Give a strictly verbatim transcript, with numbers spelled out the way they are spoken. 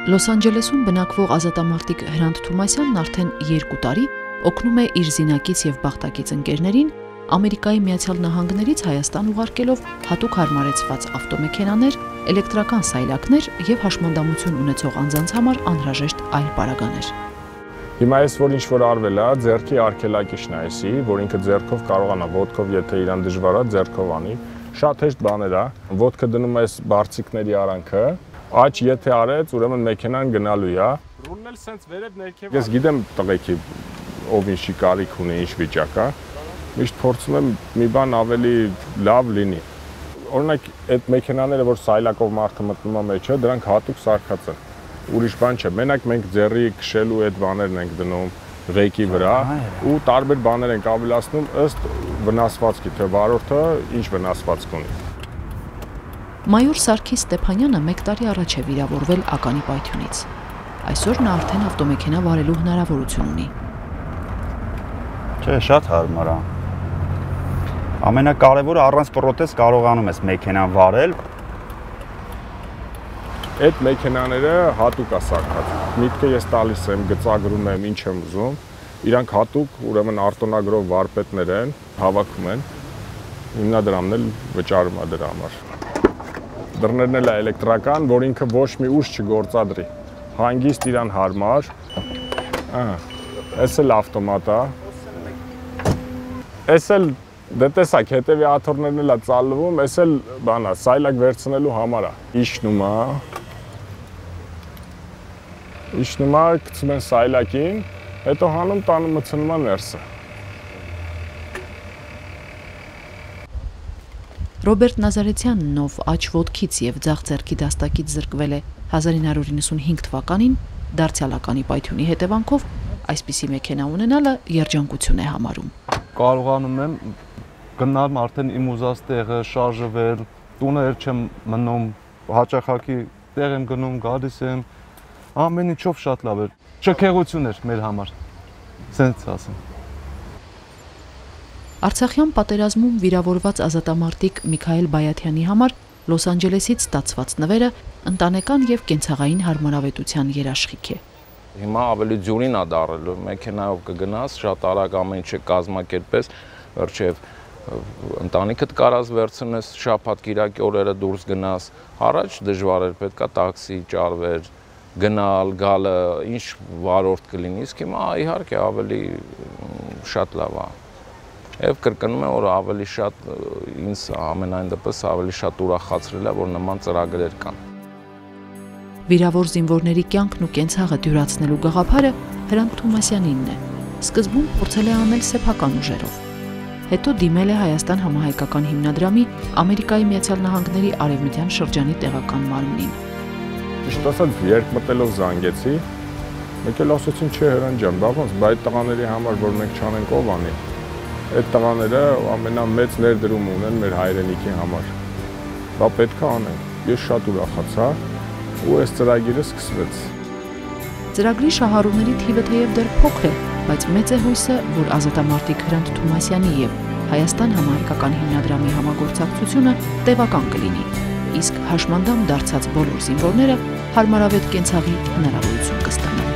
Լոս Անջելեսում բնակվող ազատամարտիկ Հրանտ Թումասյանն արդեն երկու տարի օգնում է իր զինակից եւ բախտակից ընկերներին Ամերիկայի Միացյալ Նահանգներից Հայաստան ուղարկելով հատուկ հարմարեցված ավտոմեքենաներ, էլեկտրական սայլակներ եւ հաշմանդամություն ունեցող անձանց համար անհրաժեշտ այլ պարագաներ։ Հիմա այս որ ինչ որ արվել է, ձեռքի արգելակիչն է այսի, որ ինքը ձեռքով կարողանա ոտքով, եթե իրան դժվար է, ձեռքով անի։ Շատ հեշտ բաներ է, ոտքը դնում է այս բարձիկների արանքը, աճ եթե արեց, ուրեմն մեքենան գնալու է։ Ռուլն էլ սենց վերև ներքև։ Ես գիտեմ տղեկի ով ինչի կարիք ունի, ինչ վիճակ է։ Միշտ փորձում եմ մի բան ավելի լավ լինի։ Օրինակ այդ մեքենաները, որ սայլակով մարդը մտնում է մեջը, դրանք հատուկ սարքած են։ Ուրիշ բան չէ, մենակ մենք ձեռի քշելու այդ բաներն ենք դնում ղեկի վրա ու տարբեր բաներ ենք ավելացնում ըստ վնասվածքի, թե վարորդը ինչ վնասվածք ունի։ Մայոր Սարգիս Ստեփանյանը մեկ տարի առաջ է վիրավորվել ականի պայթյունից։ Այսօր նա արդեն ավտոմեքենա վարելու հնարավորություն ունի։ Չէ, շատ հարմար է։ Ամենակարևորը առանց պրոթեզ կարողանում ես մեքենան վարել։ Այդ մեքենաները հատուկ է սարքած։ Միտքը ես տալիս եմ, գծագրում եմ, ինչ եմ ուզում։ Իրանք հատուկ, ուրեմն արտոնագրով վարպետներ են, հավաքում են։ Հիմնադրամն էլ վճարում է դրա համար։ Դռներն էլ է էլեկտրական, որ ինքը ոչ մի ուժ չգործադրի։ Հանգիստ իրան հարմար։ Ահա, այս էլ ավտոմատ է։ Այս էլ դե տեսակ, հետևի աթոռներն էլ է ծալվում, այս էլ բան է, սայլակ վերցնելու համար է։ Իջնում է։ Իջնում է, գցում են սայլակին, հետո հանում տանում մտցնում է ներսը։ Ռոբերտ Նազարեթյանն, ով աջ ոտքից եւ ձախ ձեռքի դաստակից զրկվել է հազար ինը հարյուր իննսունհինգ թվականին, դարձյալ ականի պայթյունի հետևանքով այսպիսի մեքենա ունենալը երջանկություն է համարում։ Կարողանում եմ գնալ արդեն իմ ուզած տեղը, շարժվել, տունը չեմ մնում, հաճախակի տեղ եմ գնում, գալիս եմ, ամեն ինչով շատ լավ էր։ Շքեղություն էր մեր համար, սենց ասեմ։ Արցախյան պատերազմում վիրավորված ազատամարտիկ Միքայել Բայաթյանի համար Լոս Անջելեսից ստացված նվերը ընտանեկան եւ կենցաղային հարմարավետության երաշխիք է։ Հիմա ավելի ջուրին է դարել, մեքենայով կգնաս, շատ արագ ամեն ինչը կազմակերպես, վերջև ընտանիքդ կարաս վերցնես, շաբաթ կիրակի օրերը դուրս գնաս, առաջ դժվար էր, պետքա տաքսի ճարվեր, գնալ, գալը, ինչ վարորդ կլինի, իսկ հիմա իհարկե ավելի շատ լավ է։ Եվ կրկնում եմ, որ ավելի շատ ինձ ամենայն դեպս ավելի շատ ուրախացրել է, որ նման ծրագրեր կան։ Վիրավոր զինվորների կյանքն ու կենցաղը դյուրացնելու գաղափարը Հրանտ Թումասյանինն է։ Սկզբում փորձել է անել սեփական ուժերով։ Հետո դիմել է Հայաստան համահայկական հիմնադրամի Ամերիկայի Միացյալ Նահանգների Արևմտյան շրջանի տեղական մարմնին։ Ճիշտ ասած, երբ մտելով զանգեցի, մեկ էլ ասացին, չէ Հրանտ ջան, բա ոնց, բայց տղաների համար, որ մենք չանենք, ով անի։ Այդ տղաները ամենամեծ ներդրում ունեն մեր հայրենիքի համար։ Բա պետք է անենք։ Ես շատ ուրախացա ու այս ծրագիրը սկսվեց։ Ծրագրի շահառուների թիվը թեև դեռ փոքր է, բայց մեծ է հույսը, որ ազատամարտիկ Հրանտ Թումասյանի եւ Հայաստան համահայկական հիմնադրամի համագործակցությունը տևական կլինի, իսկ հաշմանդամ դարձած բոլոր զինվորները հարմարավետ կենցաղի հնարավորություն կստանան։